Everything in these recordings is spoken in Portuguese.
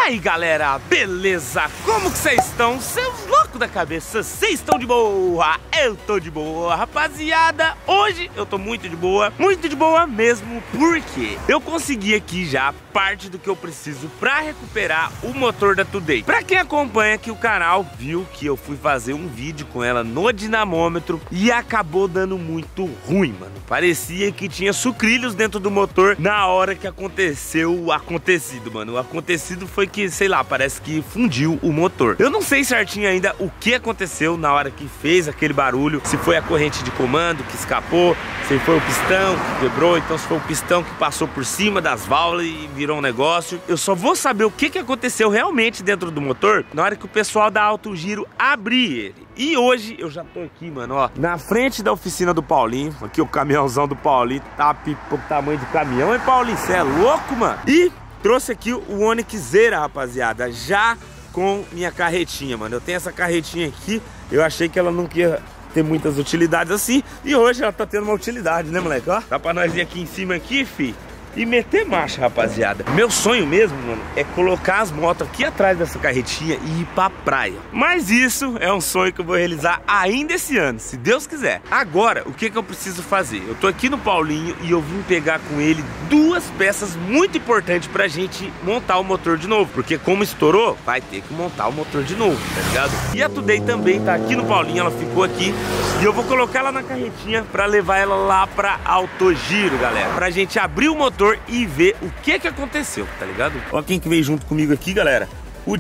aí galera, beleza? Como que vocês estão? Seus loucos da cabeça, vocês estão de boa? Eu tô de boa, rapaziada. Hoje eu tô muito de boa mesmo, porque eu consegui aqui já parte do que eu preciso pra recuperar o motor da Today. Pra quem acompanha aqui o canal, viu que eu fui fazer um vídeo com ela no dinamômetro e acabou dando muito ruim, mano. Parecia que tinha sucrilhos dentro do motor na hora que aconteceu o acontecido, mano. O acontecido foi que, sei lá, parece que fundiu o motor. Eu não sei certinho ainda o que aconteceu na hora que fez aquele barulho, se foi a corrente de comando que escapou, se foi o pistão que quebrou, então se foi o pistão que passou por cima das válvulas e virou um negócio. Eu só vou saber o que aconteceu realmente dentro do motor na hora que o pessoal da Alto Giro abrir ele. E hoje eu já tô aqui, mano, ó, na frente da oficina do Paulinho. Aqui o caminhãozão do Paulinho, tá pipo, tamanho de caminhão, hein, Paulinho? Você é louco, mano? E trouxe aqui o Onixzeira, rapaziada, já com minha carretinha, mano. Eu tenho essa carretinha aqui, eu achei que ela não ia ter muitas utilidades assim, e hoje ela tá tendo uma utilidade, né, moleque? Ó, dá pra nós ir aqui em cima aqui, fi, e meter marcha, rapaziada. Meu sonho mesmo, mano, é colocar as motos aqui atrás dessa carretinha e ir pra praia. Mas isso é um sonho que eu vou realizar ainda esse ano, se Deus quiser. Agora, o que eu preciso fazer? Eu tô aqui no Paulinho e eu vim pegar com ele duas peças muito importantes pra gente montar o motor de novo. Porque como estourou, vai ter que montar o motor de novo, tá ligado? E a Today também tá aqui no Paulinho, ela ficou aqui. E eu vou colocar ela na carretinha pra levar ela lá pra Alto Giro, galera. Pra gente abrir o motor e ver o que aconteceu, tá ligado? Ó quem que veio junto comigo aqui, galera. O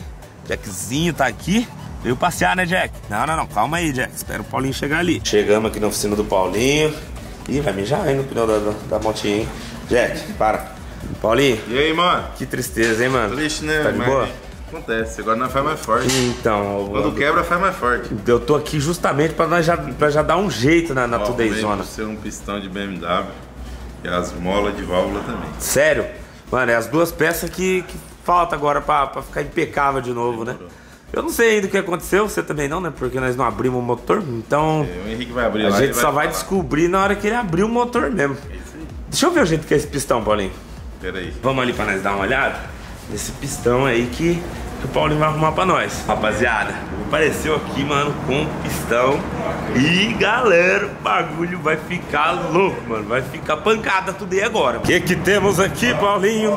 Jackzinho tá aqui. Veio passear, né, Jack? Não, calma aí, Jack. Espera o Paulinho chegar ali. Chegamos aqui na oficina do Paulinho. Ih, vai mijar aí no pneu da motinha, hein? Jack, para. Paulinho. E aí, mano? Que tristeza, hein, mano? Triste, né? Tá de boa? Acontece, agora nós faz mais forte. Então, quando quebra, faz mais forte. Eu tô aqui justamente pra já dar um jeito na Today Zona. Ser um pistão de BMW e as molas de válvula também. Sério? Mano, é as duas peças que falta agora pra ficar impecável de novo, né? Eu não sei ainda o que aconteceu, você também não, né? Porque nós não abrimos o motor, então... o Henrique vai abrir lá. A gente só vai falar. descobrir na hora que ele abrir o motor mesmo. É isso aí. Deixa eu ver o jeito que é esse pistão, Paulinho. Pera aí. Vamos ali pra nós dar uma olhada nesse pistão aí que o Paulinho vai arrumar pra nós. Rapaziada, apareceu aqui, mano, com um pistão. E galera, o bagulho vai ficar louco, mano. Vai ficar pancada tudo aí agora. O que temos aqui, Paulinho?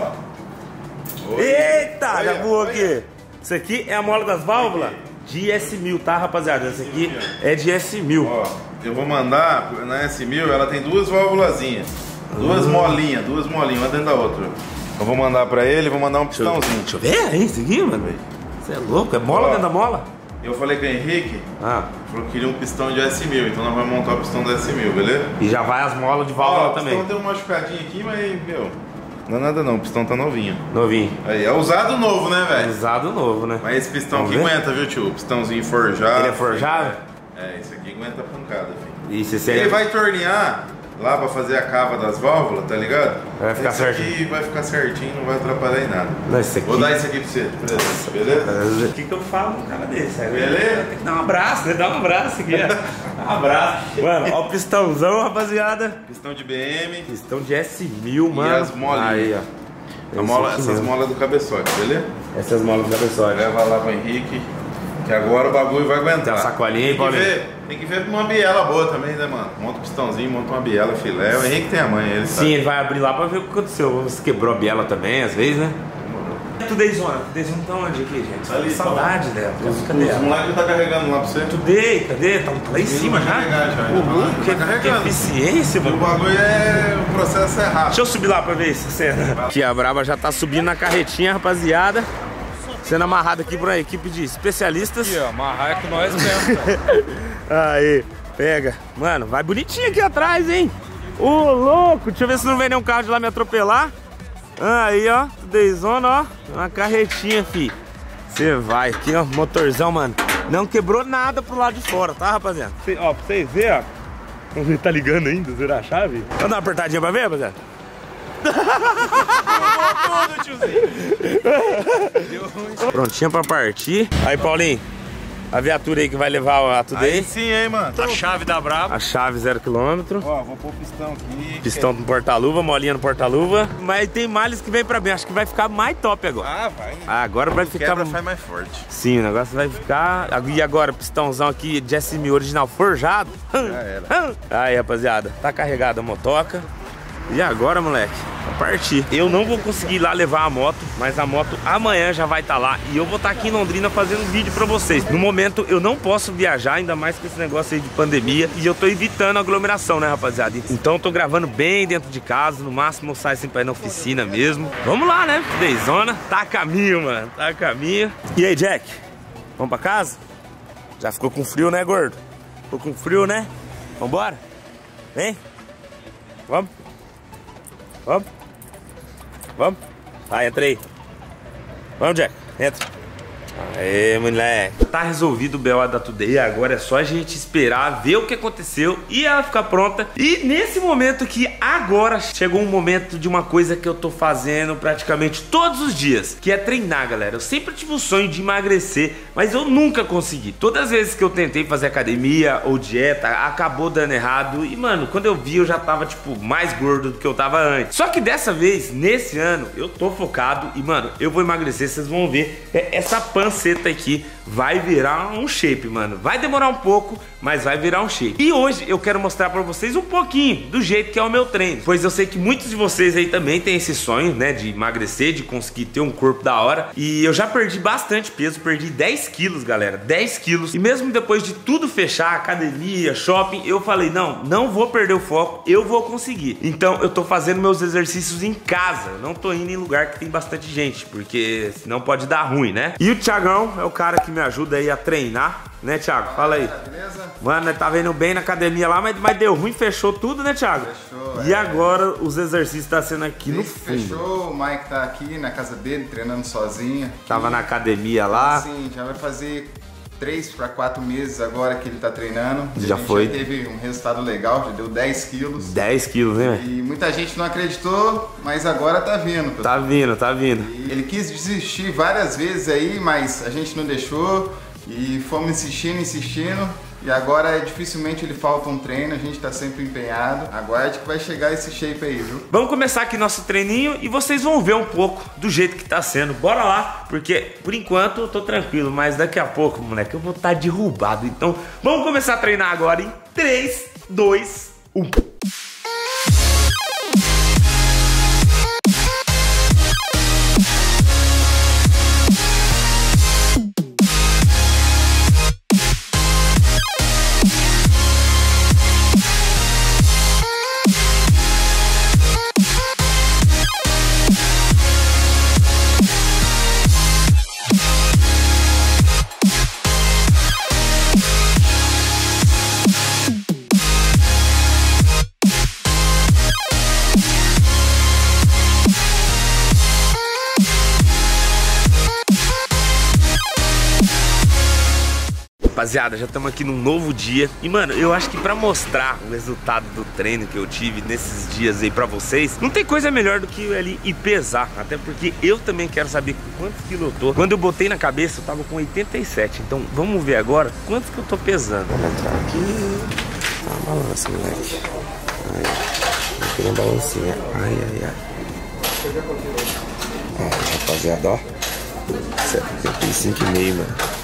Eita, já voou aqui. Isso aqui é a mola das válvulas de S1000, tá, rapaziada? Essa aqui é de S1000. Ó, eu vou mandar, na S1000 ela tem duas válvulazinhas. Duas molinhas, uma dentro da outra. Eu vou mandar pra ele, vou mandar um pistãozinho. Deixa eu ver, é isso aqui, mano. Você é louco, é mola dentro da mola? Eu falei com o Henrique, falou que queria um pistão de S1000, então nós vamos montar o pistão da S1000, beleza? E já vai as molas de válvula também. O pistão tem um machucadinho aqui, mas, meu, não é nada não, o pistão tá novinho. Novinho. Aí, é usado novo, né, velho? Usado novo, né? Mas esse pistão aqui aguenta, viu, tio? O pistãozinho forjado. Ele é forjado? É, esse aqui aguenta a pancada, filho. Isso, ele vai tornear lá pra fazer a cava das válvulas, tá ligado? Vai ficar certinho. Esse aqui vai ficar certinho, não vai atrapalhar em nada. Não, esse aqui... Vou dar isso aqui pra você, beleza? O que eu falo com um cara desse? Beleza? Tem que dar um abraço, né? Dá um abraço aqui, ó. Um abraço. Mano, ó o pistãozão, rapaziada. Pistão de BM. Pistão de S1000, mano. E as molinhas. Aí, ó. Essas molas do cabeçote, beleza? Essas molas do cabeçote. Leva lá pro Henrique, que agora o bagulho vai aguentar. Tem uma sacolinha aí, Paulinho. Tem que ver uma biela boa também, né, mano? Monta um pistãozinho, monta uma biela, filé. O Henrique tem a manha, ele sabe. Sim, ele vai abrir lá pra ver o que aconteceu. Vamos se quebrou a biela também, às vezes, né? Today Zona tá onde aqui, gente? Tá ali, saudade dela. Cadê ela? Os moleques tá carregando lá pra você. Today, cadê? Tá lá em cima já? Que eficiência, mano. O bagulho o processo é rápido. Deixa eu subir lá pra ver essa cena. Aqui a Braba já tá subindo na carretinha, rapaziada. Sendo amarrado aqui por uma equipe de especialistas. Aqui, ó, amarrar é com nós mesmo. Aí, pega. Mano, vai bonitinho aqui atrás, hein? Ô, louco. Deixa eu ver se não vem nenhum carro de lá me atropelar. Aí, ó. Today Zona, ó. Uma carretinha, fi. Você vai aqui, ó. Motorzão, mano. Não quebrou nada pro lado de fora, tá, rapaziada? Ó, pra vocês verem, ó. Ele tá ligando ainda, zerar a chave. Vamos dar uma apertadinha pra ver, rapaziada? Prontinha pra partir. Aí, Paulinho. A viatura aí que vai levar a Today. Aí sim, hein, mano. A chave da Brabo. A chave 0 km. Ó, vou pôr o pistão aqui. Pistão no porta-luva, molinha no porta-luva. Mas tem males que vem pra mim. Acho que vai ficar mais top agora. Ah, vai, né? Agora vai ficar... Quebra, faz mais forte. Sim, o negócio vai ficar... E agora, pistãozão aqui de SM original forjado. Já era. Aí, rapaziada, tá carregada a motoca. E agora, moleque, vai partir. Eu não vou conseguir ir lá levar a moto, mas a moto amanhã já vai estar lá. E eu vou estar aqui em Londrina fazendo vídeo pra vocês. No momento, eu não posso viajar, ainda mais com esse negócio aí de pandemia. E eu tô evitando aglomeração, né, rapaziada? Então eu tô gravando bem dentro de casa. No máximo eu saio assim pra ir na oficina mesmo. Vamos lá, né? Dezona. Tá a caminho, mano. Tá a caminho. E aí, Jack? Vamos pra casa? Já ficou com frio, né, gordo? Ficou com frio, né? Vambora? Vem? Vamos? Vamos? Vamos? Vai, entra aí. Vamos, Jack, entra. Aê, moleque. Tá resolvido o BO da Today. Agora é só a gente esperar, ver o que aconteceu e ela ficar pronta. E nesse momento aqui, agora chegou um momento de uma coisa que eu tô fazendo praticamente todos os dias, que é treinar, galera. Eu sempre tive o sonho de emagrecer, mas eu nunca consegui. Todas as vezes que eu tentei fazer academia ou dieta, acabou dando errado. E, mano, quando eu vi, eu já tava, tipo, mais gordo do que eu tava antes. Só que dessa vez, nesse ano, eu tô focado e, mano, eu vou emagrecer, vocês vão ver. Essa panceta aqui vai virar um shape, mano. Vai demorar um pouco, mas vai virar um shape. E hoje eu quero mostrar pra vocês um pouquinho do jeito que é o meu treino, pois eu sei que muitos de vocês aí também têm esse sonho, né, de emagrecer, de conseguir ter um corpo da hora. E eu já perdi bastante peso, perdi 10 quilos, galera, 10 quilos. E mesmo depois de tudo fechar, academia, shopping, eu falei, não vou perder o foco, eu vou conseguir. Então eu tô fazendo meus exercícios em casa, não tô indo em lugar que tem bastante gente, porque senão pode dar ruim, né? E o Thiagão é o cara que me ajuda aí a treinar, né, Thiago? Fala aí. Beleza? Mano, tava indo bem na academia lá, mas deu ruim, fechou tudo, né, Thiago? Fechou. E agora os exercícios tá sendo aqui no fundo. Fechou, o Mike tá aqui na casa dele, treinando sozinho. Aqui. Tava na academia lá. Sim, já vai fazer 3 para 4 meses agora que ele tá treinando. Já foi. Já teve um resultado legal, já deu 10 quilos. 10 quilos, né? E muita gente não acreditou, mas agora tá vindo. Pessoal. Tá vindo, tá vindo. E ele quis desistir várias vezes aí, mas a gente não deixou. E fomos insistindo. E agora dificilmente ele falta um treino, a gente tá sempre empenhado. Aguarde que vai chegar esse shape aí, viu? Vamos começar aqui nosso treininho e vocês vão ver um pouco do jeito que tá sendo. Bora lá, porque por enquanto eu tô tranquilo, mas daqui a pouco, moleque, eu vou estar derrubado. Então vamos começar a treinar agora em 3, 2, 1. Rapaziada, já estamos aqui num novo dia. E, mano, eu acho que pra mostrar o resultado do treino que eu tive nesses dias aí pra vocês, não tem coisa melhor do que eu ir ali e pesar. Até porque eu também quero saber quantos quilos eu tô. Quando eu botei na cabeça, eu tava com 87. Então, vamos ver agora quantos que eu tô pesando. Vou entrar aqui. Tá uma balança, moleque. Ai, aqui na balancinha. Ai. Ó, rapaziada, ó. 75,5, mano.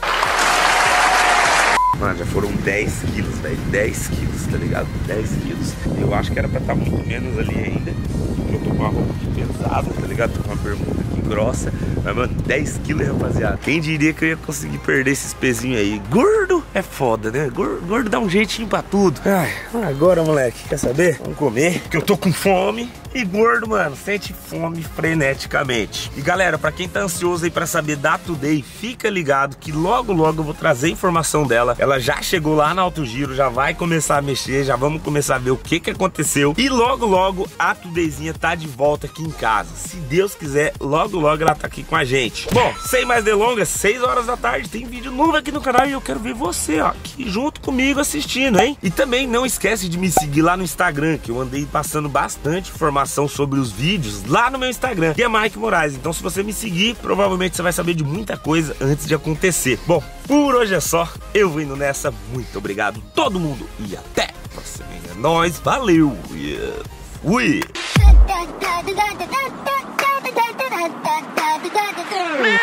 Mano, já foram 10 quilos, velho. 10 quilos, tá ligado? 10 quilos. Eu acho que era pra estar muito menos ali ainda. Eu tô com uma roupa aqui pesada, tá ligado? Tô com uma bermuda aqui grossa. Mas, mano, 10 quilos, rapaziada. Quem diria que eu ia conseguir perder esses pezinhos aí? Gordo é foda, né? Gordo dá um jeitinho pra tudo. Ai, agora, moleque, quer saber? Vamos comer, porque eu tô com fome. E gordo, mano, sente fome freneticamente. E galera, pra quem tá ansioso aí pra saber da Today, fica ligado que logo eu vou trazer informação dela. Ela já chegou lá na Alto Giro, já vai começar a mexer, já vamos começar a ver o que aconteceu. E logo a Todayzinha tá de volta aqui em casa. Se Deus quiser, logo ela tá aqui com a gente. Bom, sem mais delongas, 6 horas da tarde, tem vídeo novo aqui no canal e eu quero ver você, ó, aqui junto comigo assistindo, hein? E também não esquece de me seguir lá no Instagram, que eu andei passando bastante informação informação sobre os vídeos lá no meu Instagram, que é Mike Moraes. Então se você me seguir, provavelmente você vai saber de muita coisa antes de acontecer. Bom, por hoje é só, eu vou indo nessa. Muito obrigado todo mundo e até a próxima. É nóis, valeu! Fui!